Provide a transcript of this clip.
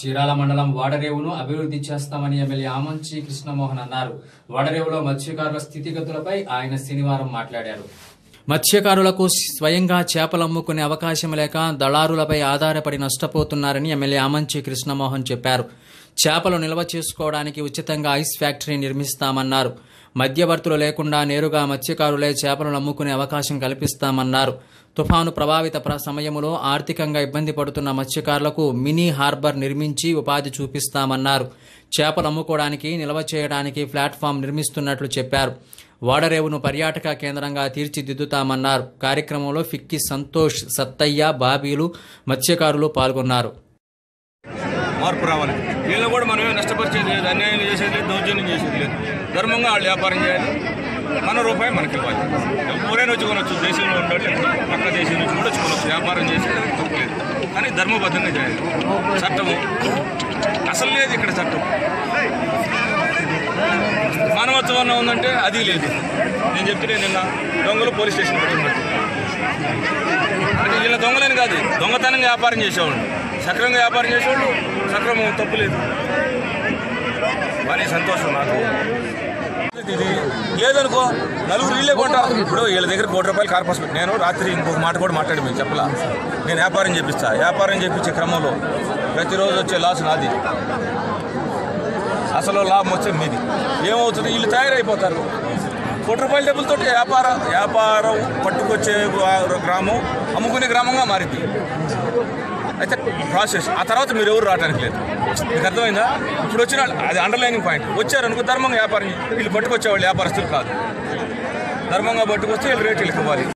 చీరాల మండలం వాడరేవును అభివృద్ధి చేస్తామని ఎమ్మెల్యే ఆమంచి కృష్ణమోహన్ అన్నారు. వాడరేవులో మత్స్యకారుల స్థితిగతులపై ఆయన శనివారం మాట్లాడారు. మత్స్యకారులకు స్వయంగా చేపలు అమ్ముకునే అవకాశం లేక దళారులపై ఆధారపడి నష్టపోతున్నారని ఎమ్మెల్యే ఆమంచి కృష్ణమోహన్ చెప్పారు. చేపలు నిల్వ చేసుకోవడానికి ఉచితంగా ఐస్ ఫ్యాక్టరీ నిర్మిస్తామన్నారు. మధ్యవర్తులు లేకుండా నేరుగా మత్స్యకారులే చేపలను అమ్ముకునే అవకాశం కల్పిస్తామన్నారు. తుఫాను ప్రభావిత సమయంలో ఆర్థికంగా ఇబ్బంది పడుతున్న మత్స్యకారులకు మినీ హార్బర్ నిర్మించి ఉపాధి చూపిస్తామన్నారు. చేపలు అమ్ముకోవడానికి నిల్వ చేయడానికి ప్లాట్ఫామ్ నిర్మిస్తున్నట్లు చెప్పారు. వాడరేవును పర్యాటక కేంద్రంగా తీర్చిదిద్దుతామన్నారు. కార్యక్రమంలో ఫిక్కి సంతోష్, సత్తయ్య, బాబీలు, మత్స్యకారులు పాల్గొన్నారు. మార్పు రావాలి. వీళ్ళు కూడా మనమే నష్టపరిచేది లేదు, అన్యాయం చేసేది లేదు, దౌర్జన్యం చేసేది లేదు. ధర్మంగా వాళ్ళు వ్యాపారం చేయాలి, మన రూపాయి మనకి ఇవ్వాలి. ఎవరైనా వచ్చి కొనొచ్చు, దేశంలో ఉండాలి, పక్క దేశం నుంచి కూడా వచ్చి కొనొచ్చు, వ్యాపారం చేసి తప్పలేదు. కానీ ధర్మబద్ధంగా చేయాలి. చట్టము అసలు లేదు ఇక్కడ. చట్టం మానవత్వం ఉందంటే అది లేదు. నేను చెప్తే నిన్న దొంగలు పోలీస్ స్టేషన్ పెట్టుకున్నట్టు. అంటే వీళ్ళ దొంగలని కాదు, దొంగతనంగా వ్యాపారం చేసేవాళ్ళు, సక్రమంగా వ్యాపారం చేసేవాళ్ళు, సక్రమం తప్పులేదు. కానీ సంతోషం నాకు. ఇది లేదనుకో నలుగురు వీళ్ళే కొంటారు. ఇప్పుడు వీళ్ళ దగ్గర ₹1 కార్పస్ పెట్టి నేను రాత్రి ఇంకొక మాట కూడా మాట్లాడి మీకు చెప్పలా. నేను వ్యాపారం చేపిస్తా. వ్యాపారం చేపించే క్రమంలో ప్రతిరోజు వచ్చే లాస్ నాది, అసలు లాభం వచ్చే మీది. ఏమవుతుంది, వీళ్ళు తయారైపోతారు. ₹1 డబ్బులతో వ్యాపారం పట్టుకొచ్చే గ్రామం అమ్ముకునే గ్రామంగా మారింది. అయితే ప్రాసెస్ ఆ తర్వాత మీరు ఎవరు రావడానికి లేదు. మీకు అర్థమైందా? ఇప్పుడు వచ్చిన అది అండర్లైనింగ్ పాయింట్. వచ్చారనుకో ధర్మంగా వ్యాపారం, వీళ్ళు పట్టుకొచ్చేవాళ్ళు వ్యాపారస్తులు కాదు. ధర్మంగా పట్టుకొస్తే వీళ్ళు రేట్లు ఇవ్వాలి.